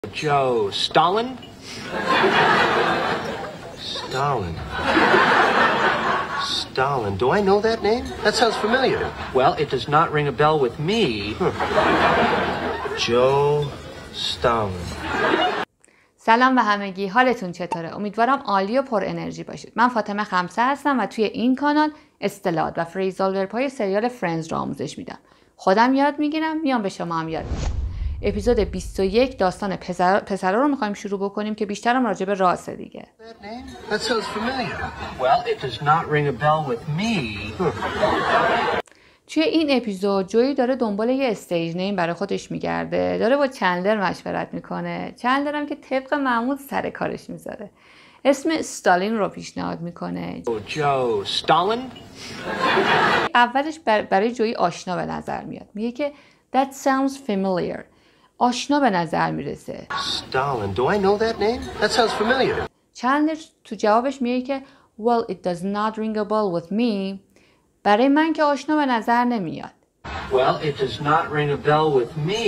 Joe Stalin? Stalin. Stalin. Do I know that name? That sounds familiar. Well, it does not ring a bell with me. Joe Stalin. سلام به همگی، حالتون چطوره؟ امیدوارم عالی و پر انرژی باشید. من فاطمه خمسه هستم و توی این کانال اصطلاحات و فریزال ورب‌های سریال فرندز رو آموزش میدم. خودم یاد میگیرم، میام به شما هم یاد میدم. اپیزود 21 داستان پسرا رو میخوایم شروع بکنیم که بیشترم راجع به راسه دیگه. That sounds familiar. Well, it does not ring a bell with me. توی این اپیزود جویی داره دنبال یه استیج نیم برای خودش میگرده، داره با چندلر مشورت میکنه. چندلر هم که طبق معمول سر کارش میذاره، اسم استالین رو پیشنهاد میکنه. جو ستالین؟ اولش برای جویی آشنا به نظر میاد، میگه که that sounds familiar، آشنا به نظر میرسه. Stalin. Do I know that name? That sounds familiar. چندلر تو جوابش میگه که well it does not ring a bell with me، برای من که آشنا به نظر نمیاد. Well, it does not ring a bell with me.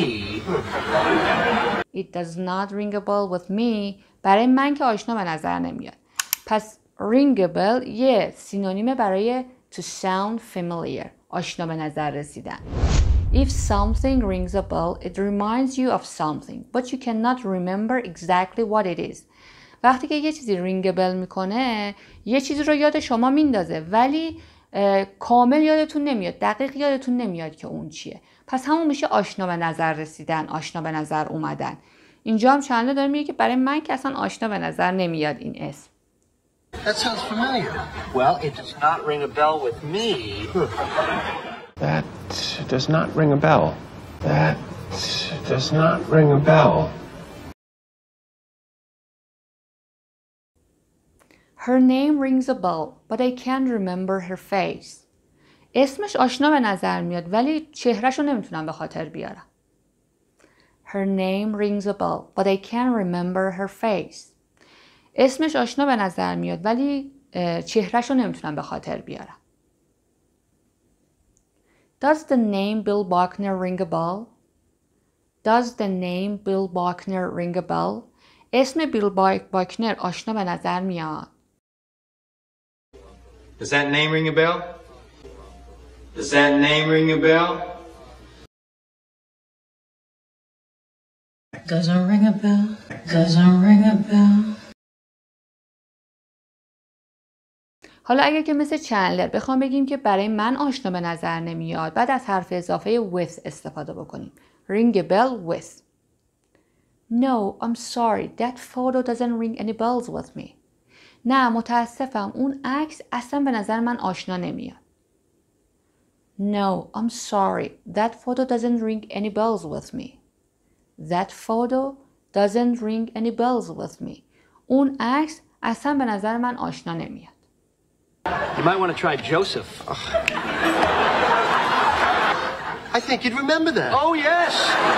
It does not ring a bell with me، برای من که آشنا به نظر نمیاد. پس ring a bell یه سینونیم برای to sound familiar، آشنا به نظر رسیدن. If something rings a bell, it reminds you of something, but you cannot remember exactly what it is. وقتی که یه چیزی ring a bell میکنه، یه چیزی رو یاد شما میندازه ولی کامل یادتون نمیاد، دقیق یادتون نمیاد که اون چیه. پس همون میشه آشنا به نظر رسیدن، آشنا به نظر اومدن. اینجا هم چندلر داره میگه که برای من که اصلا آشنا به نظر نمیاد این اسم. That sounds familiar. Well, it does not ring a bell with me. That does not ring a bell. That does not ring a bell. Her name rings a bell, but I can't remember her face. اسمش آشنا به نظر میاد ولی چهرهش رو نمیتونم به خاطر بیارم. Her name rings a bell, but I can't remember her face. اسمش آشنا به نظر میاد ولی چهرهش رو نمیتونم به خاطر بیارم. Does the name Bill Buckner ring a bell? Does the name Bill Buckner ring a bell? اسم بیل باکنر آشنا به نظر میاد. Does that name ring a bell? Does that name ring a bell? Doesn't ring a bell. Doesn't ring a bell. حالا اگر که مثل چندلر بخوام بگیم که برای من آشنا به نظر نمیاد، بعد از حرف اضافه with استفاده بکنیم. Ring a bell with. No, I'm sorry. That photo doesn't ring any bells with me. نه متاسفم، اون عکس اصلا به نظر من آشنا نمیاد. No, I'm sorry. That photo doesn't ring any bells with me. That photo doesn't ring any bells with me. اون عکس اصلا به نظر من آشنا نمیاد. You might want to try Joseph. I think you'd remember that. Oh, yes.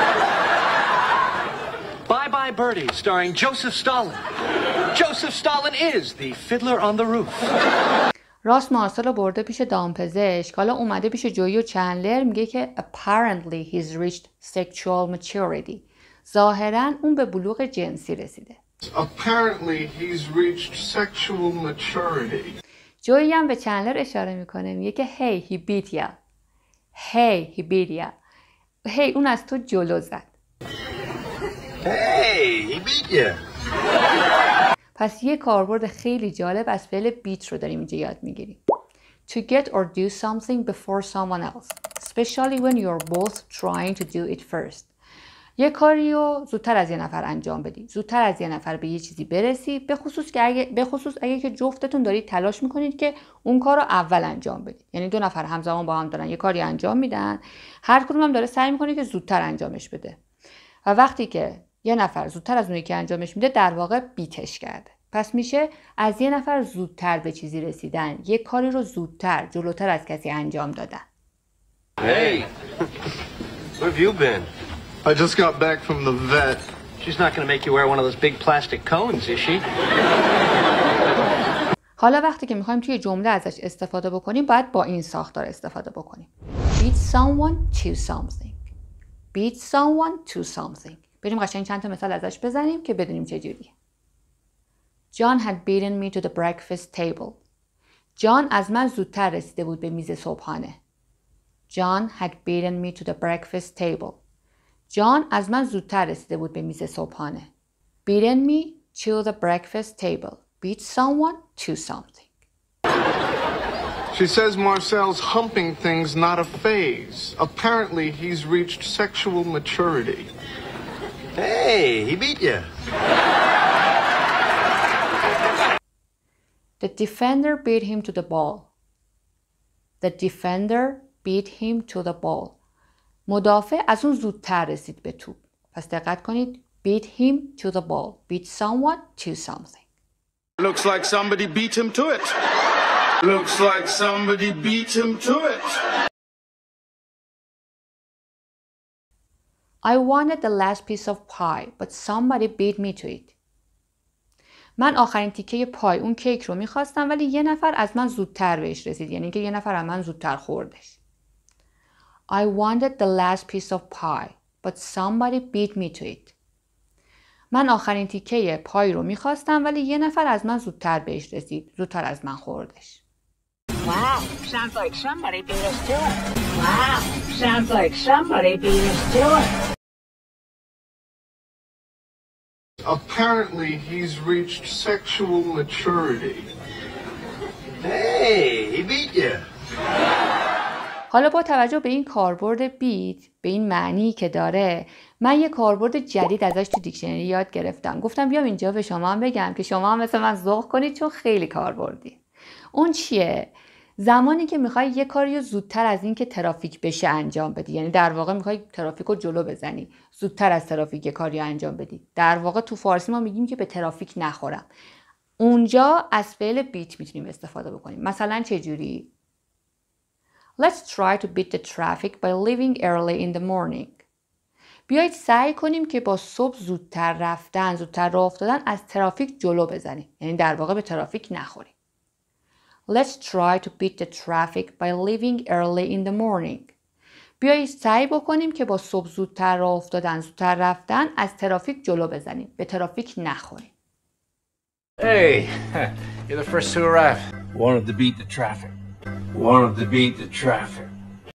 Bye Bye Birdie, starring Joseph Stalin. Joseph Stalin is the fiddler on the roof. راس مارسل رو برده پیش دامپزشک، حالا اومده پیش جویی و چندلر، میگه که apparently he's reached sexual maturity. ظاهراً اون به بلوغ جنسی رسیده. Apparently he's reached sexual maturity. جویی هم به چندلر اشاره میکنه، میگه که hey he beat ya. Hey he beat ya. hey اون از تو جلو زد. Hey, he beat you. پس یه کاربرد خیلی جالب از فعل بیت رو داریم اینجا یاد میگیریم. To get or do something before someone else, especially when you're both trying to do it first. یه کاری رو زودتر از یه نفر انجام بدی، زودتر از یه نفر به یه چیزی برسی، به خصوص اگه که جفتتون دارید تلاش میکنید که اون کار رو اول انجام بدید. یعنی دو نفر همزمان با هم دارن یه کاری انجام میدن، هر کدوم هم داره سعی میکنه که زودتر انجامش بده. و وقتی که یه نفر زودتر از اونی که انجامش میده، در واقع بیتش کرده. پس میشه از یه نفر زودتر به چیزی رسیدن، یه کاری رو زودتر، جلوتر از کسی انجام دادن. Hey, where have you been? I just got back from the vet. She's not going to make you wear one of those big plastic cones, is she? حالا وقتی که میخوایم توی جمله ازش استفاده بکنیم، باید با این ساختار استفاده بکنیم. Beat someone to something. Beat someone to something. بریم قشنگ چند تا مثال ازش بزنیم که بدونیم چه جوریه. John had beaten me to the breakfast table. جان از من زودتر رسیده بود به میز صبحانه. John had beaten me to the breakfast table. جان از من زودتر رسیده بود به میز صبحانه. Beaten me to the breakfast table. Beat someone to something. She says Marcel's humping thing's not a phase. Apparently, he's reached sexual maturity. Hey, he beat you. The defender beat him to the ball. The defender beat him to the ball. مدافع از اون زودتر رسید به توپ. پس دقت کنید. Beat him to the ball. Beat someone to something. Looks like somebody beat him to it. Looks like somebody beat him to it. I wanted the last piece of pie, but somebody beat me to it. من آخرین تیکه پای اون کیک رو میخواستم ولی یه نفر از من زودتر بهش رسید. یعنی که یه نفر از من زودتر خوردش. I wanted the last piece of pie, but somebody beat me to it. من آخرین تیکه پای رو میخواستم ولی یه نفر از من زودتر بهش رسید. زودتر از من خوردش. Wow, sounds like somebody beat us to it. Wow, sounds like somebody beat us to it. Apparently, he's reached sexual maturity. Hey, he beat you. حالا با توجه به این کاربرد بیت، به این معنی که داره، من یه کاربرد جدید ازش تو دیکشنری یاد گرفتم. گفتم بیام اینجا به شما هم بگم که شما هم مثل من ذوق کنید چون خیلی کاربردی. اون چیه؟ زمانی که میخوای یه کاری رو زودتر از این که ترافیک بشه انجام بدی. یعنی در واقع میخوای ترافیک رو جلو بزنی. زودتر از ترافیک یه کاری رو انجام بدی. در واقع تو فارسی ما میگیم که به ترافیک نخورم. اونجا از فعل بیت میتونیم استفاده بکنیم. مثلا چه جوری؟ Let's try to beat the traffic by leaving early in the morning. بیایید سعی کنیم که با صبح زودتر رفتن، زودتر راه افتادن از ترافیک جلو بزنیم. یعنی در واقع به ترافیک نخوریم. Let's try to beat the traffic by leaving early in the morning. بیایید سعی بکنیم که با صبح زودتر راه افتادن، زودتر رفتن از ترافیک جلو بزنیم. به ترافیک نخوریم. Hey, you're the first to arrive. Wanted to beat the traffic. Wanted to beat the traffic.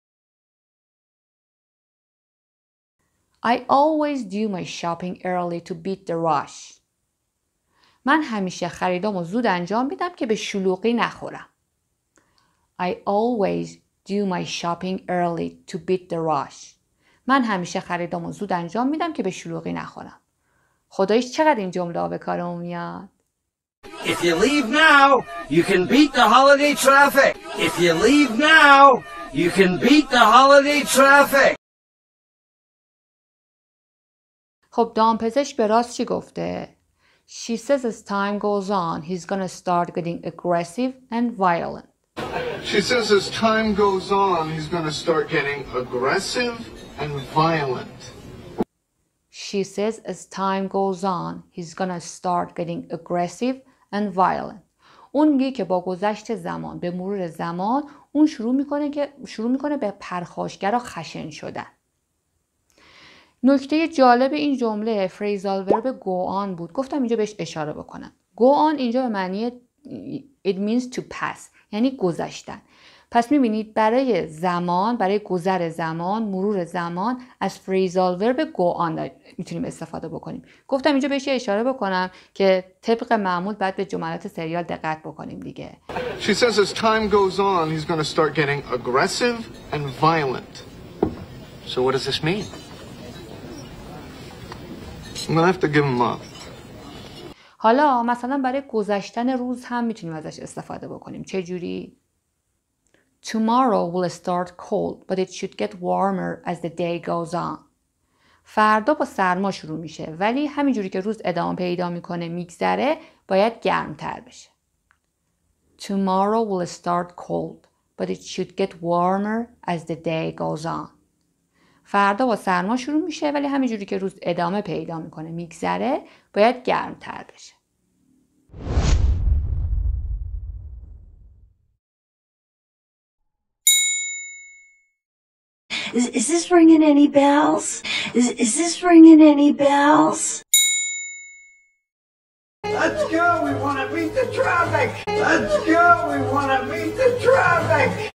I always do my shopping early to beat the rush. من همیشه خریدامو زود انجام میدم که به شلوغی نخورم. I always do my shopping early to beat the rush. من hamiشه خریدامو زود انجام میدم که به شلوغی نخورم. خداییش چقدر این جمله ها به کارمون میاد. If you leave now, you can beat the holiday traffic. If you leave now, you can beat the holiday traffic. خب دامپزشک به راست چی گفته؟ She says as time goes on, he's gonna start getting aggressive and violent. She says as time goes on, he's going to start getting aggressive and violent. She says as time goes on, he's gonna start getting aggressive and violent. اون میگه که با گذشت زمان، به مرور زمان، اون شروع میکنه به پرخاشگر و خشن شدن. نکته جالب این جمله فریزال ورب go on بود. گفتم اینجا بهش اشاره بکنم. go on اینجا به معنی it means to pass، یعنی گذشتن. پس میبینید برای زمان، برای گذر زمان، مرور زمان از فریزال ورب go on میتونیم استفاده بکنیم. گفتم اینجا بهش اشاره بکنم که طبق معمول باید به جملات سریال دقت بکنیم دیگه. She says as time goes on, he's going to start getting aggressive and violent. So what does this mean? I'm going to have to give him up. حالا مثلا برای گذشتن روز هم میتونیم ازش استفاده بکنیم. چه جوری؟ Tomorrow will start cold, but it should get warmer as the day goes on. فردا با سرما شروع میشه ولی همینجوری که روز ادامه پیدا میکنه میگذره باید گرمتر بشه. Tomorrow will start cold, but it should get warmer as the day goes on. فردا با سرما شروع میشه ولی همینجوری که روز ادامه پیدا میکنه میگذره باید گرمتر بشه. Is this ringing any bells? Is this ringing any bells? Let's go, we want to beat the traffic. Let's go, we want to beat the traffic.